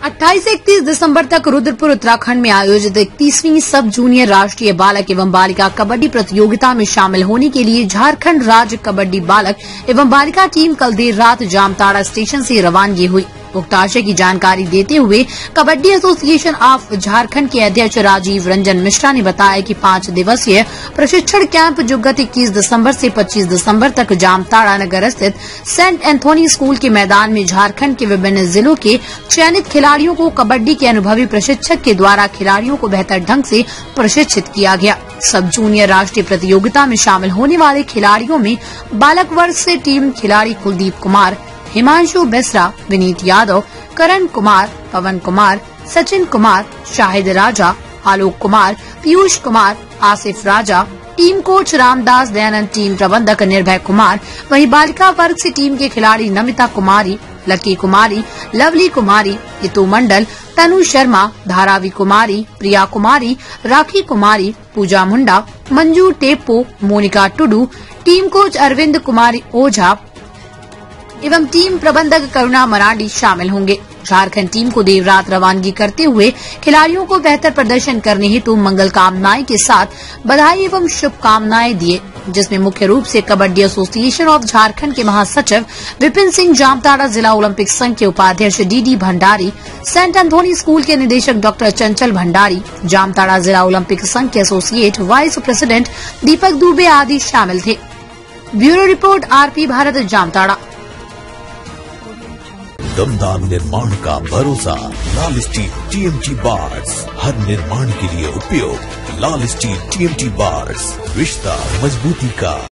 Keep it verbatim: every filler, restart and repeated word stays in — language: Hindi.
अट्ठाईस से इकतीस दिसंबर तक रुद्रपुर उत्तराखंड में आयोजित इकतीसवीं सब जूनियर राष्ट्रीय बालक एवं बालिका कबड्डी प्रतियोगिता में शामिल होने के लिए झारखंड राज्य कबड्डी बालक एवं बालिका टीम कल देर रात जामताड़ा स्टेशन से रवानगी हुई। उक्त आशय की जानकारी देते हुए कबड्डी एसोसिएशन ऑफ झारखंड के अध्यक्ष राजीव रंजन मिश्रा ने बताया कि पांच दिवसीय प्रशिक्षण कैंप जो गत इक्कीस दिसंबर से पच्चीस दिसंबर तक जामताड़ा नगर स्थित सेंट एंथोनी स्कूल के मैदान में झारखंड के विभिन्न जिलों के चयनित खिलाड़ियों को कबड्डी के अनुभवी प्रशिक्षक के द्वारा खिलाड़ियों को बेहतर ढंग से प्रशिक्षित किया गया। सब जूनियर राष्ट्रीय प्रतियोगिता में शामिल होने वाले खिलाड़ियों में बालक वर्ग से टीम खिलाड़ी Kuldeep Kumar, Himanshu Besra, Vineet Yadav, Karan Kumar, Pawan Kumar, Sachin Kumar, Shahid Raja, Alok Kumar, Piyush Kumar, Asif Raja, team coach Ramdas Dayanand, team प्रबंधक निर्भय कुमार। वहीं बालिका वर्ग से टीम के खिलाड़ी नमिता कुमारी, लकी कुमारी, लवली कुमारी, हितू मंडल, तनु शर्मा, धारावी कुमारी, प्रिया कुमारी, राखी कुमारी, पूजा मुंडा, मंजू टेप्पो, मोनिका टुडू, टीम कोच अरविंद कुमारी ओझा एवं टीम प्रबंधक करुणा मरांडी शामिल होंगे। झारखंड टीम को देर रात रवानगी करते हुए खिलाड़ियों को बेहतर प्रदर्शन करने हेतु मंगल कामनाएं के साथ बधाई एवं शुभकामनाएं दिए, जिसमें मुख्य रूप से कबड्डी एसोसिएशन ऑफ झारखंड के महासचिव विपिन सिंह, जामताड़ा जिला ओलंपिक संघ के उपाध्यक्ष D D Bhandari, Saint Anthony school के निदेशक डॉक्टर चंचल भंडारी, जामताड़ा जिला ओलंपिक संघ के associate vice president Deepak Dubey आदि शामिल थे। Bureau report R P Bharat, Jamtara. दमदार निर्माण का भरोसा लाल स्टील टीएमटी बार्स, हर निर्माण के लिए उपयोग लाल स्टील टीएमटी बार्स, रिश्ता मजबूती का।